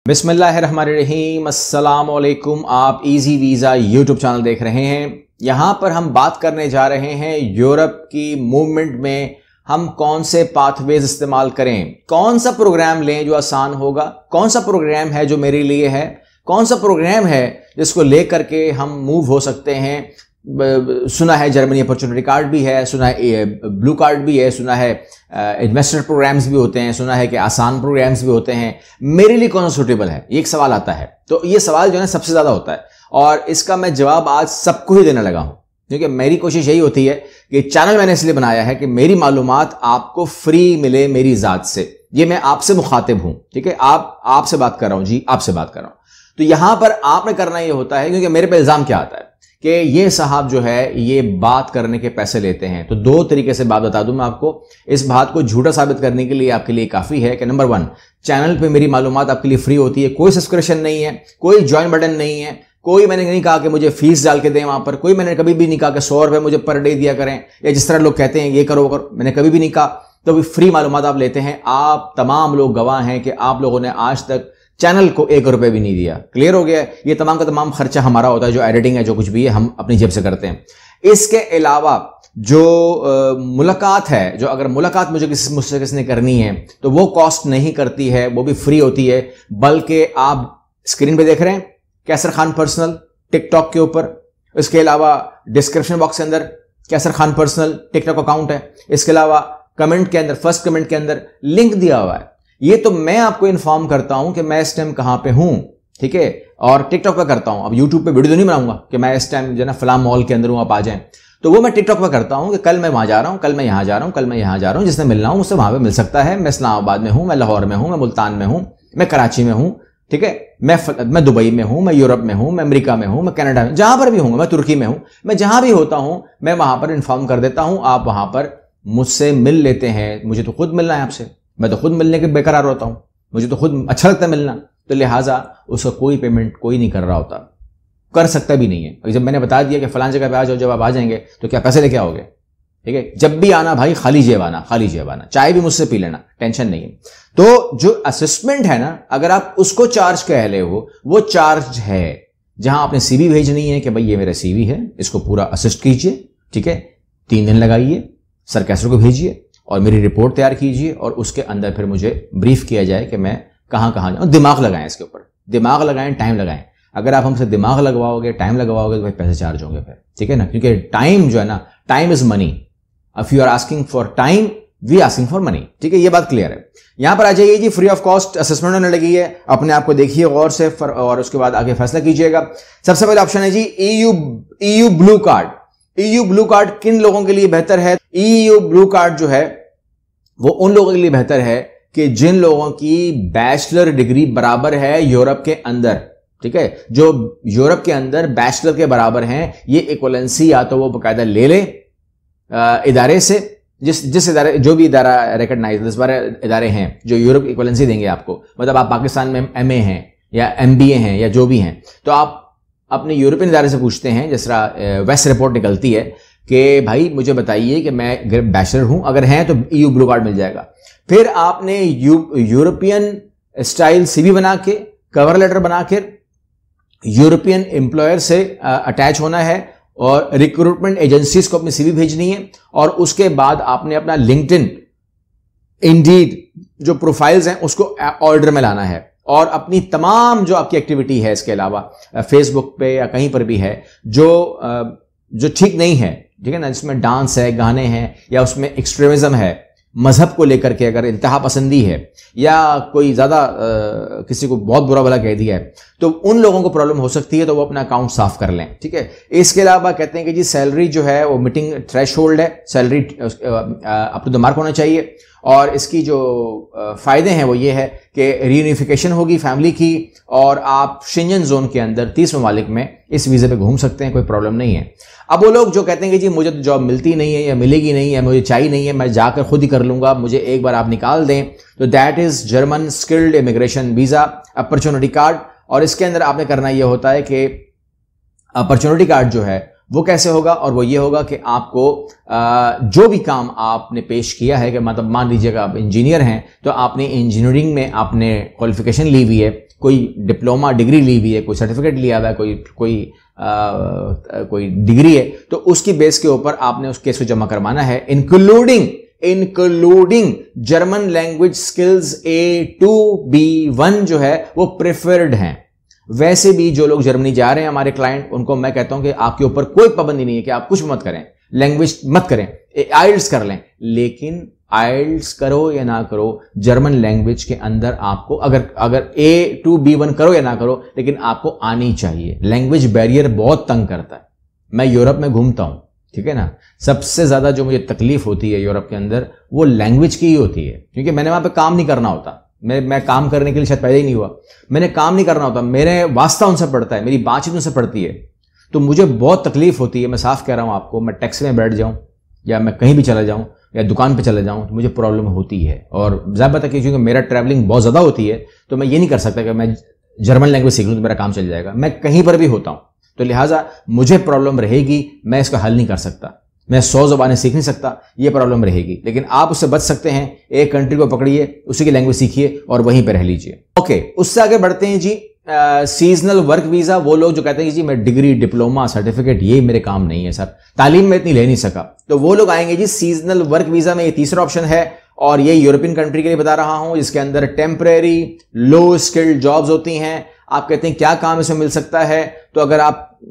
बिस्मिल्लाहिर्रहमानिर्रहीम, अस्सलाम वालेकुम। आप इजी वीज़ा यूट्यूब चैनल देख रहे हैं। यहाँ पर हम बात करने जा रहे हैं यूरोप की मूवमेंट में हम कौन से पाथवेज इस्तेमाल करें, कौन सा प्रोग्राम लें जो आसान होगा, कौन सा प्रोग्राम है जो मेरे लिए है, कौन सा प्रोग्राम है जिसको लेकर के हम मूव हो सकते हैं। सुना है जर्मनी अपॉर्चुनिटी कार्ड भी है, सुना है ब्लू कार्ड भी है, सुना है इन्वेस्टर प्रोग्राम्स भी होते हैं, सुना है कि आसान प्रोग्राम्स भी होते हैं। मेरे लिए कौन सा सूटेबल है, ये एक सवाल आता है। तो ये सवाल जो है ना सबसे ज्यादा होता है और इसका मैं जवाब आज सबको ही देने लगा हूं, क्योंकि मेरी कोशिश यही होती है कि चैनल मैंने इसलिए बनाया है कि मेरी मालूमात आपको फ्री मिले मेरी जात से। ये मैं आपसे मुखातिब हूं, ठीक है, आपसे बात कर रहा हूं जी, आपसे बात कर रहा हूं। तो यहां पर आपने करना यह होता है, क्योंकि मेरे पे इल्जाम क्या आता है कि ये साहब जो है ये बात करने के पैसे लेते हैं। तो दो तरीके से बात बता दूं मैं आपको। इस बात को झूठा साबित करने के लिए आपके लिए काफी है कि नंबर 1, चैनल पे मेरी मालूमात आपके लिए फ्री होती है। कोई सब्सक्रिप्शन नहीं है, कोई ज्वाइन बटन नहीं है, कोई मैंने नहीं कहा कि मुझे फीस डाल के दें वहां पर, कोई मैंने कभी भी नहीं कहा कि 100 रुपए मुझे पर डे दिया करें, या जिस तरह लोग कहते हैं ये करो वो करो, मैंने कभी भी नहीं कहा। तो भी फ्री मालूमात आप लेते हैं। आप तमाम लोग गवाह हैं कि आप लोगों ने आज तक चैनल को 1 रुपए भी नहीं दिया। क्लियर हो गया? ये तमाम का तमाम खर्चा हमारा होता है, जो एडिटिंग है, जो कुछ भी है, हम अपनी जेब से करते हैं। इसके अलावा जो मुलाकात है, जो अगर मुलाकात मुझसे किसने करनी है तो वो कॉस्ट नहीं करती है, वो भी फ्री होती है। बल्कि आप स्क्रीन पे देख रहे हैं कैसर खान पर्सनल टिकटॉक के ऊपर, इसके अलावा डिस्क्रिप्शन बॉक्स के अंदर Qaiser Khan personal TikTok account है, इसके अलावा कमेंट के अंदर, फर्स्ट कमेंट के अंदर लिंक दिया हुआ है। ये तो मैं आपको इन्फॉर्म करता हूं कि मैं इस टाइम कहां पे हूं, ठीक है, और टिकटॉक पे करता हूं। अब यूट्यूब पे वीडियो तो नहीं बनाऊंगा कि मैं इस टाइम जो ना फलां मॉल के अंदर हूं, आप आ जाएं। तो वो मैं टिकटॉक पे करता हूं कि कल मैं वहां जा रहा हूं, कल मैं यहां जा रहा हूं, कल मैं यहां जा रहा हूं, जिसने मिलना हो मुझसे वहां पे मिल सकता है। मैं इस्लामाबाद में हूं, मैं लाहौर में हूं, मैं मुल्तान में हूं, मैं कराची में हूं, ठीक है, मैं दुबई में हूं, मैं यूरोप में हूं, मैं अमेरिका में हूं, मैं कनाडा में, जहां पर भी हूं, मैं तुर्की में हूं, मैं जहां भी होता हूं मैं वहां पर इन्फॉर्म कर देता हूं। आप वहां पर मुझसे मिल लेते हैं। मुझे तो खुद मिलना है आपसे, मैं तो खुद मिलने के बेकरार होता हूं, मुझे तो खुद अच्छा लगता है मिलना। तो लिहाजा उसका कोई पेमेंट कोई नहीं कर रहा होता, कर सकता भी नहीं है। जब मैंने बता दिया कि फलां जगह पे आ जाओ, जब आप आ जाएंगे तो क्या पैसे लेके आओगे? ठीक है, जब भी आना भाई खाली जेब आना, खाली जेब आना, चाय भी मुझसे पी लेना, टेंशन नहीं है। तो जो असिस्टमेंट है ना, अगर आप उसको चार्ज कह रहे हो, वो चार्ज है। जहां आपने सीवी भेजनी है कि भाई ये मेरा सीवी है, इसको पूरा असिस्ट कीजिए, ठीक है, 3 दिन लगाइए, सर कैसर को भेजिए और मेरी रिपोर्ट तैयार कीजिए, और उसके अंदर फिर मुझे ब्रीफ किया जाए कि मैं कहां कहां जाऊं। दिमाग लगाएं, इसके ऊपर दिमाग लगाएं, टाइम लगाएं। अगर आप हमसे दिमाग लगवाओगे, टाइम लगवाओगे, तो भाई पैसे चार्ज होंगे फिर, ठीक है ना, क्योंकि टाइम जो है ना, time is money. If you are asking for time, we asking for money, ठीक है, ये बात क्लियर है। यहां पर आ जाइए जी, फ्री ऑफ कॉस्ट असेसमेंट होने लगी है, अपने आप को देखिए गौर से और उसके बाद आगे फैसला कीजिएगा। सबसे पहले ऑप्शन है जी EU blue card. EU blue card किन लोगों के लिए बेहतर है? ईयू ब्लू कार्ड जो है वो उन लोगों के लिए बेहतर है कि जिन लोगों की बैचलर डिग्री बराबर है यूरोप के अंदर, ठीक है, जो यूरोप के अंदर बैचलर के बराबर हैं। ये इक्वलेंसी या तो वो बाकायदा ले ले इदारे से, जिस इदारे, जो भी इदारा रिकॉग्नाइज, 10-12 इदारे हैं जो यूरोप इक्वलेंसी देंगे आपको। मतलब आप पाकिस्तान में एमए हैं या एमबीए हैं या जो भी हैं, तो आप अपने यूरोपियन इदारे से पूछते हैं, जिस तरह वेस्ट रिपोर्ट निकलती है कि भाई मुझे बताइए कि मैं बैचलर हूं, अगर हैं तो ईयू ब्लू कार्ड मिल जाएगा। फिर आपने यूरोपियन स्टाइल सीवी बना के, कवर लेटर बना के यूरोपियन एम्प्लॉयर से अटैच होना है और रिक्रूटमेंट एजेंसीज को अपनी सीवी भेजनी है। और उसके बाद आपने अपना लिंक्डइन, इंडीड जो प्रोफाइल्स हैं उसको ऑर्डर में लाना है, और अपनी तमाम जो आपकी एक्टिविटी है इसके अलावा फेसबुक पे या कहीं पर भी है जो ठीक नहीं है, ठीक है ना, जिसमें डांस है, गाने हैं, या उसमें एक्सट्रीमिज्म है, मजहब को लेकर के अगर इंतहा पसंदी है, या कोई ज्यादा किसी को बहुत बुरा भला कह दिया है, तो उन लोगों को प्रॉब्लम हो सकती है, तो वो अपना अकाउंट साफ कर लें, ठीक है। इसके अलावा कहते हैं कि जी सैलरी जो है वो मीटिंग थ्रेशोल्ड है, salary up to the mark होना चाहिए। और इसकी जो फायदे हैं वो ये है कि रीयूनिफिकेशन होगी फैमिली की, और आप शेंजन जोन के अंदर 30 ममालिक में इस वीजे पे घूम सकते हैं, कोई प्रॉब्लम नहीं है। अब वो लोग जो कहते हैं कि जी मुझे तो जॉब मिलती नहीं है या मिलेगी नहीं है, मुझे चाहिए नहीं है, मैं जाकर खुद ही कर लूंगा, मुझे एक बार आप निकाल दें, तो that is German skilled immigration visa opportunity card. और इसके अंदर आपने करना यह होता है कि अपॉर्चुनिटी कार्ड जो है वो कैसे होगा, और वो ये होगा कि आपको जो भी काम आपने पेश किया है, कि मतलब मान लीजिएगा आप इंजीनियर हैं, तो आपने इंजीनियरिंग में आपने क्वालिफिकेशन ली हुई है, कोई डिप्लोमा डिग्री ली हुई है, कोई सर्टिफिकेट लिया हुआ है, कोई डिग्री है, तो उसकी बेस के ऊपर आपने उस केस को जमा करवाना है, including German language skills A2 B1 जो है वो प्रेफर्ड हैं। वैसे भी जो लोग जर्मनी जा रहे हैं हमारे क्लाइंट, उनको मैं कहता हूं कि आपके ऊपर कोई पाबंदी नहीं है कि आप कुछ मत करें, लैंग्वेज मत करें, आइल्स कर लें, लेकिन आइल्स करो या ना करो, जर्मन लैंग्वेज के अंदर आपको अगर A2 B1 करो या ना करो, लेकिन आपको आनी चाहिए। लैंग्वेज बैरियर बहुत तंग करता है। मैं यूरोप में घूमता हूं, ठीक है ना, सबसे ज्यादा जो मुझे तकलीफ होती है यूरोप के अंदर वो लैंग्वेज की ही होती है, क्योंकि मैंने वहां पे काम नहीं करना होता। मैं काम करने के लिए शायद पैदा ही नहीं हुआ, मैंने काम नहीं करना होता, मेरे वास्ता उनसे पड़ता है, मेरी बातचीत उनसे पड़ती है, तो मुझे बहुत तकलीफ होती है। मैं साफ कह रहा हूं आपको, मैं टैक्सी में बैठ जाऊं या मैं कहीं भी चला जाऊं या दुकान पे चले जाऊं तो मुझे प्रॉब्लम होती है। और ज़ाहिर बात है कि क्योंकि मेरा ट्रैवलिंग बहुत ज़्यादा होती है, तो मैं ये नहीं कर सकता कि मैं जर्मन लैंग्वेज सीख लूं तो मेरा काम चल जाएगा। मैं कहीं पर भी होता हूं, तो लिहाजा मुझे प्रॉब्लम रहेगी, मैं इसका हल नहीं कर सकता, मैं 100 ज़बानें सीख नहीं सकता, ये प्रॉब्लम रहेगी। लेकिन आप उससे बच सकते हैं, एक कंट्री को पकड़िए, उसी की लैंग्वेज सीखिए और वहीं पर रह लीजिए। ओके, उससे आगे बढ़ते हैं जी। सीजनल वर्क वीजा, वो लोग जो कहते हैं कि जी मैं डिग्री, डिप्लोमा, सर्टिफिकेट ये मेरे काम नहीं है सर, तालीम में इतनी ले नहीं सका, तो वो लोग आएंगे जी सीजनल वर्क वीजा में। ये तीसरा ऑप्शन है और ये यूरोपियन कंट्री के लिए बता रहा हूं, जिसके अंदर टेम्परेरी लो स्किल्ड जॉब्स होती हैं। आप कहते हैं क्या काम इसमें मिल सकता है, तो अगर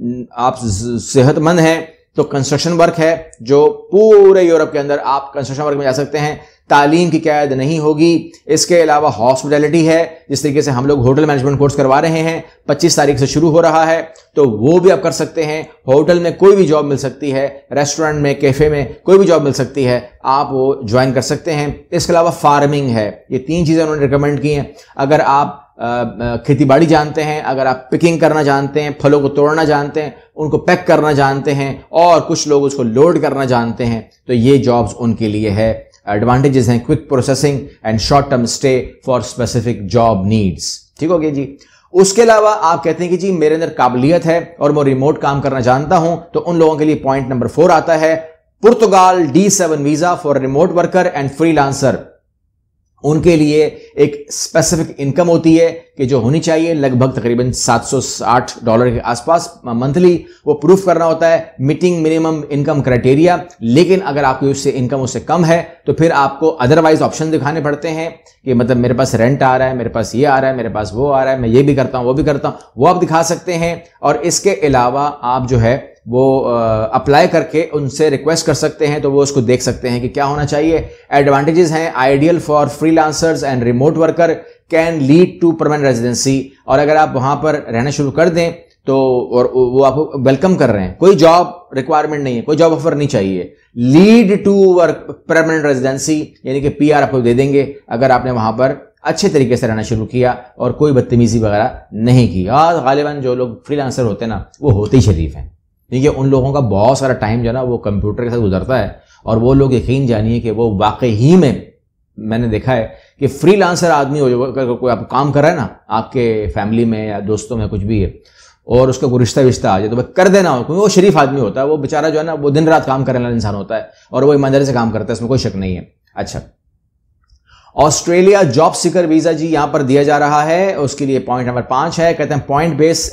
आप सेहतमंद हैं तो कंस्ट्रक्शन वर्क है, जो पूरे यूरोप के अंदर आप कंस्ट्रक्शन वर्क में जा सकते हैं, तालीम की कैद नहीं होगी। इसके अलावा हॉस्पिटैलिटी है, जिस तरीके से हम लोग होटल मैनेजमेंट कोर्स करवा रहे हैं, 25 तारीख से शुरू हो रहा है, तो वो भी आप कर सकते हैं। होटल में कोई भी जॉब मिल सकती है, रेस्टोरेंट में, कैफे में कोई भी जॉब मिल सकती है, आप वो ज्वाइन कर सकते हैं। इसके अलावा फार्मिंग है, ये 3 चीजें उन्होंने रिकमेंड की हैं। अगर आप खेती बाड़ी जानते हैं, अगर आप पिकिंग करना जानते हैं, फलों को तोड़ना जानते हैं, उनको पैक करना जानते हैं, और कुछ लोग उसको लोड करना जानते हैं, तो ये जॉब्स उनके लिए है। एडवांटेजेस हैं quick processing and short term stay for specific job needs. ठीक हो गया जी। उसके अलावा आप कहते हैं कि जी मेरे अंदर काबिलियत है और मैं रिमोट काम करना जानता हूं, तो उन लोगों के लिए पॉइंट नंबर 4 आता है, Portugal D7 visa for remote worker and freelancer. उनके लिए एक स्पेसिफिक इनकम होती है कि जो होनी चाहिए, लगभग तकरीबन $760 के आसपास मंथली। वो प्रूफ करना होता है मीटिंग मिनिमम इनकम क्राइटेरिया। लेकिन अगर आपकी उससे इनकम उससे कम है तो फिर आपको अदरवाइज ऑप्शन दिखाने पड़ते हैं कि मतलब मेरे पास रेंट आ रहा है, मेरे पास ये आ रहा है, मेरे पास वो आ रहा है, मैं ये भी करता हूं, वो भी करता हूं, वो आप दिखा सकते हैं। और इसके अलावा आप जो है वो अप्लाई करके उनसे रिक्वेस्ट कर सकते हैं, तो वो उसको देख सकते हैं कि क्या होना चाहिए। एडवांटेजेस हैं, ideal for freelancers and remote worker, can lead to permanent residency. और अगर आप वहां पर रहना शुरू कर दें तो और वो आपको वेलकम कर रहे हैं, कोई जॉब रिक्वायरमेंट नहीं है, कोई जॉब ऑफर नहीं चाहिए, lead to work permanent residency, यानी कि PR आपको दे देंगे अगर आपने वहां पर अच्छे तरीके से रहना शुरू किया और कोई बदतमीजी वगैरह नहीं की। और गालिबन जो लोग फ्रीलांसर होते हैं ना, वो होते ही शरीफ हैं, क्योंकि उन लोगों का बहुत सारा टाइम जो है ना वो कंप्यूटर के साथ गुजरता है। और वो लोग यकीन जानिए कि वो वाकई ही में, मैंने देखा है कि फ्रीलांसर आदमी हो, जो कोई आप काम कर रहा है ना आपके फैमिली में या दोस्तों में कुछ भी है, और उसका कोई रिश्ता आ जाए तो वह कर देना हो, क्योंकि वो शरीफ आदमी होता है, वो बेचारा जो है ना वो दिन रात काम करने वाला इंसान होता है और वो ईमानदारी से काम करता है, इसमें कोई शक नहीं है। अच्छा, ऑस्ट्रेलिया जॉब सीकर वीजा जी यहां पर दिया जा रहा है, उसके लिए पॉइंट नंबर 5 है। कहते हैं पॉइंट बेस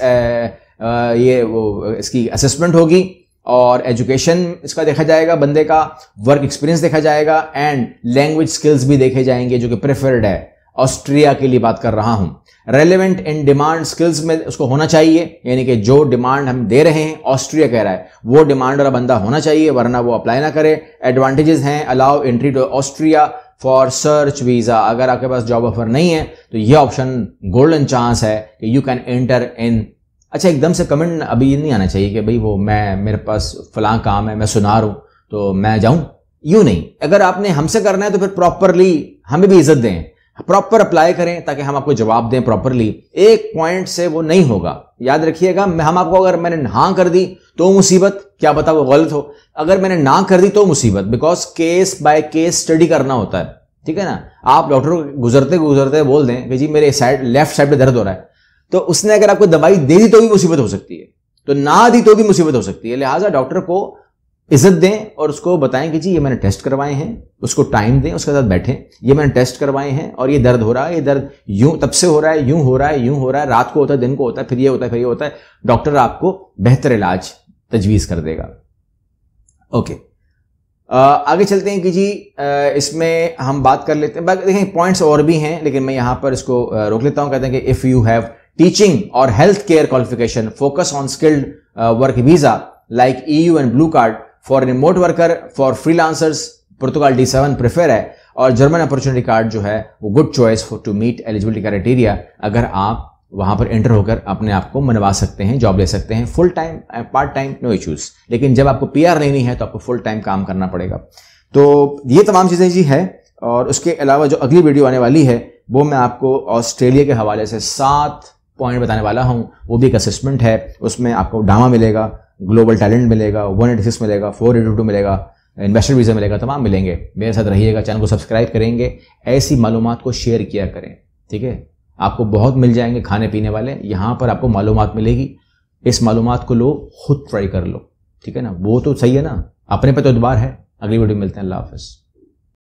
ये वो इसकी असेसमेंट होगी और एजुकेशन इसका देखा जाएगा, बंदे का वर्क एक्सपीरियंस देखा जाएगा, एंड लैंग्वेज स्किल्स भी देखे जाएंगे जो कि प्रेफर्ड है। ऑस्ट्रिया के लिए बात कर रहा हूं। रेलेवेंट इन डिमांड स्किल्स में उसको होना चाहिए, यानी कि जो डिमांड हम दे रहे हैं, ऑस्ट्रिया कह रहा है, वो डिमांड वाला बंदा होना चाहिए, वरना वो अप्लाई ना करे। एडवांटेजेस हैं, allow entry to Austria for search visa. अगर आपके पास जॉब ऑफर नहीं है तो यह ऑप्शन गोल्डन चांस है कि यू कैन एंटर इन। अच्छा, एकदम से कमेंट अभी ये नहीं आना चाहिए कि भाई वो मेरे पास फलां काम है, मैं सुनार हूं तो मैं जाऊं, यूं नहीं। अगर आपने हमसे करना है तो फिर प्रॉपरली हमें भी इज्जत दें, प्रॉपर अप्लाई करें ताकि हम आपको जवाब दें प्रॉपरली। एक पॉइंट से वो नहीं होगा, याद रखिएगा। हम आपको अगर मैंने हाँ कर दी तो मुसीबत, क्या पता वो गलत हो, अगर मैंने ना कर दी तो मुसीबत, because case by case study करना होता है, ठीक है ना। आप डॉक्टर को गुजरते गुजरते बोल दें कि जी मेरे लेफ्ट साइड पे दर्द हो रहा है, तो उसने अगर आपको दवाई दे दी तो भी मुसीबत हो सकती है, तो ना दी तो भी मुसीबत हो सकती है। लिहाजा डॉक्टर को इज्जत दें और उसको बताएं कि जी ये मैंने टेस्ट करवाए हैं, उसको टाइम दें, उसके साथ बैठें, ये मैंने टेस्ट करवाए हैं और ये दर्द हो रहा है, ये दर्द यूं तब से हो रहा है, यूं हो रहा है, यूं हो रहा है, रात को होता है, दिन को होता है, फिर ये होता है, फिर ये होता है। डॉक्टर आपको बेहतर इलाज तजवीज़ कर देगा। ओके, आगे चलते हैं कि जी इसमें हम बात कर लेते हैं। देखें पॉइंट्स और भी हैं लेकिन मैं यहां पर इसको रोक लेता हूं। कहते हैं कि इफ़ यू हैव टीचिंग और health care qualification, focus on skilled work visa like EU and blue card for remote worker, for freelancers Portugal D7 prefer है, और जर्मन अपॉर्चुनिटी कार्ड जो है वो good choice to meet eligibility criteria. अगर आप वहां पर एंटर होकर अपने आप को मनवा सकते हैं, जॉब ले सकते हैं, full time part time no issues. लेकिन जब आपको PR लेनी है तो आपको फुल टाइम काम करना पड़ेगा। तो ये तमाम चीजें जी है। और उसके अलावा जो अगली वीडियो आने वाली है वो मैं आपको ऑस्ट्रेलिया के हवाले से 7 पॉइंट बताने वाला हूं। वो भी एक असेसमेंट है, उसमें आपको डामा मिलेगा, ग्लोबल टैलेंट मिलेगा, 186 मिलेगा, 482 मिलेगा, इन्वेस्टर वीजा मिलेगा, तमाम मिलेंगे। मेरे साथ रहिएगा, चैनल को सब्सक्राइब करेंगे, ऐसी मालूमात को शेयर किया करें, ठीक है। आपको बहुत मिल जाएंगे खाने पीने वाले, यहां पर आपको मालूमात मिलेगी। इस मालूमात को लो, खुद ट्राई कर लो, ठीक है ना। वो तो सही है ना, अपने पे तो एतबार है। अगली वीडियो में मिलते हैं। अल्लाह हाफिज़।